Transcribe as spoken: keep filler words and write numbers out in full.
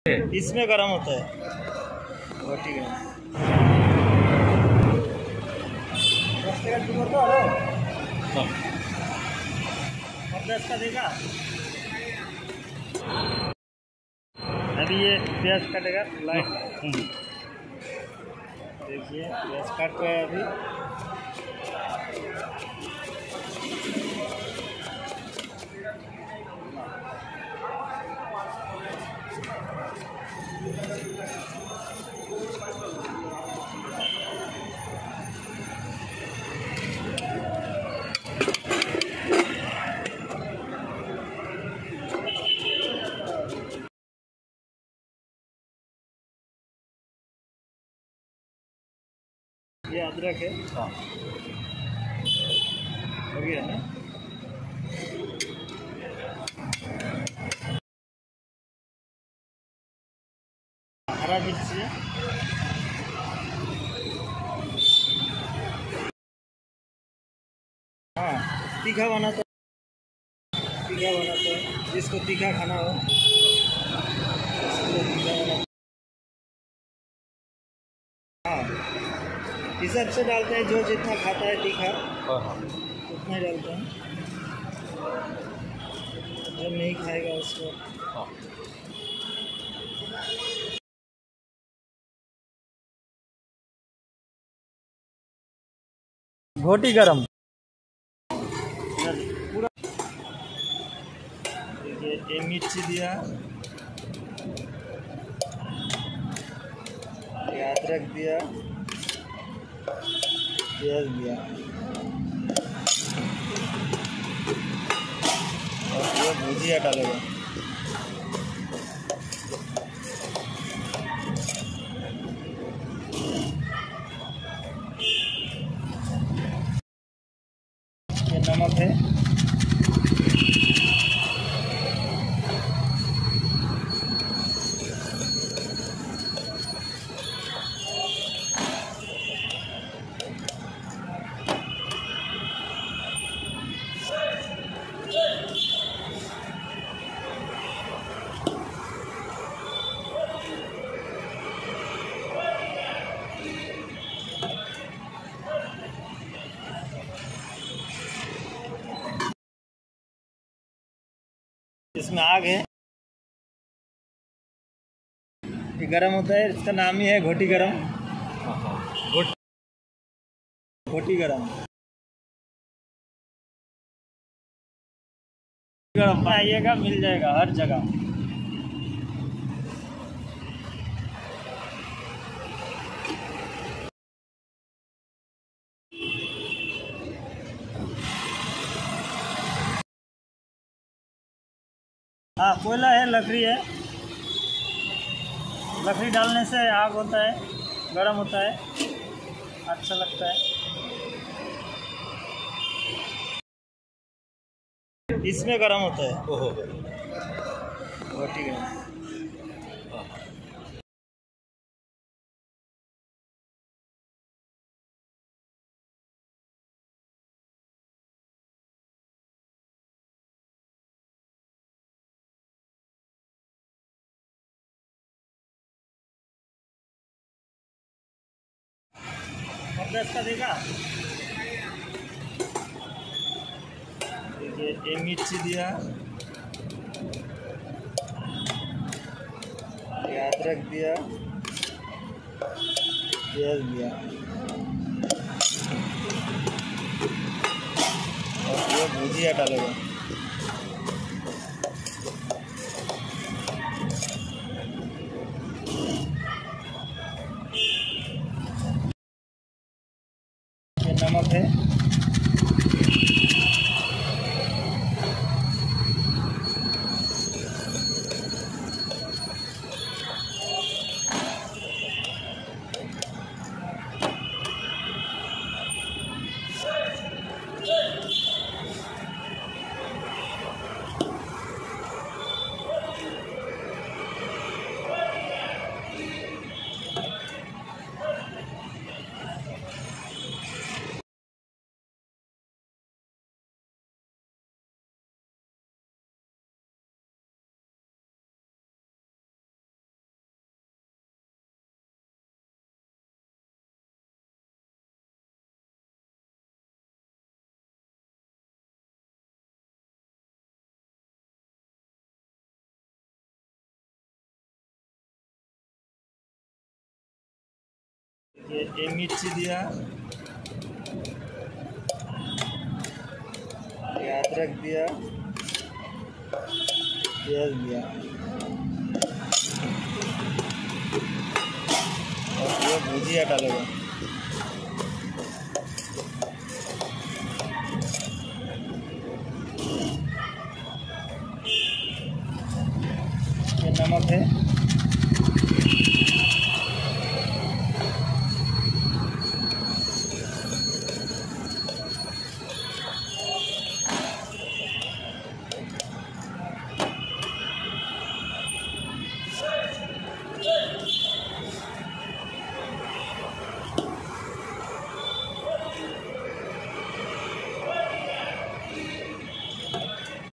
इसमें गर्म होता है वो, ठीक है। दस का देगा अभी, ये प्याज काटेगा लाइट। देखिए प्याज काट रहा है अभी। ये अदरक है। हाँ, हो गया ना। हरा मिर्ची है। हाँ, तीखा बनाता है, तीखा बनाता है, जिसको तीखा खाना हो उसको तीखा बनाता है। हाँ, हिसाब से डालते हैं, जो जितना खाता है तीखा उतना ही डालते हैं, जो नहीं खाएगा उसको। हाँ। घोटी गरम पूरा। ये मिर्ची दिया, ये अदरक दिया, प्याज दिया और ये भुजिया डालेगा। ये नमक है। इसमें आग है, ये गरम होता है, इसका नाम ही है घोटी गरम। घोटी गरम गरम आइएगा, मिल जाएगा हर जगह। हाँ, कोयला है, लकड़ी है। लकड़ी डालने से आग होता है, गरम होता है, अच्छा लगता है। इसमें गरम होता है। ओहो, वो ठीक है। दस का देगा। देखिए ये मिर्ची दिया, ये अदरक दिया, प्याज दिया और ये भुजिया डालेगा। ये नमक है। ये ये मिर्ची दिया, ये अदरक दिया, प्याज दिया और ये भुजिया डालेगा। ये नमक है।